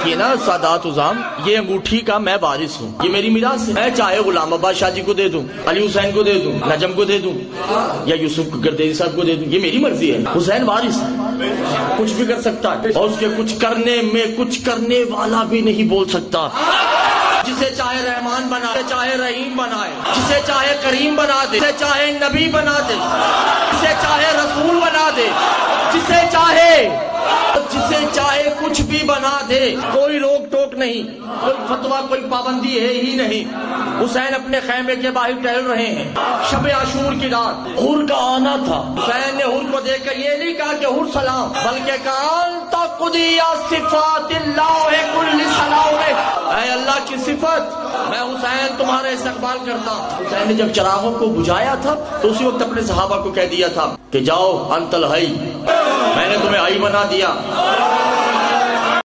ये ना सादात उज़ाम, ये अंगूठी का मैं वारिस हूँ, ये मेरी मिरास है। मैं चाहे गुलाम अब्बास शाह जी को दे दूं, अली हुसैन को दे दूं, नजम को दे दूं या यूसुफ गर्देरी साहब को दे दूं, ये मेरी मर्जी है। हुसैन वारिस है, कुछ भी कर सकता है और उसके कुछ करने में कुछ करने वाला भी नहीं बोल सकता। जिसे चाहे रहमान बनाए, चाहे रहीम बनाए, जिसे चाहे करीम बना दे, जिसे चाहे नबी बना दे, जिसे चाहे रसूल बना दे, जिसे चाहे कुछ भी बना दे, कोई रोक टोक नहीं, कोई फतवा, कोई पाबंदी है ही नहीं। हुसैन अपने खैमे के बाहर टहल रहे हैं, शब आशूर की रात, हुर का आना था। हुसैन ने हुर को देखकर ये नहीं कहा कि हुर सलाम, बल्कि कहा अल्लाह की सिफत, मैं हुसैन तुम्हारा इस्तकबाल करता हूँ। हुसैन ने जब चिरागों को बुझाया था तो उसी वक्त अपने सहाबा को कह दिया था कि जाओ अंतल हई, मैंने तुम्हें हई बना दिया।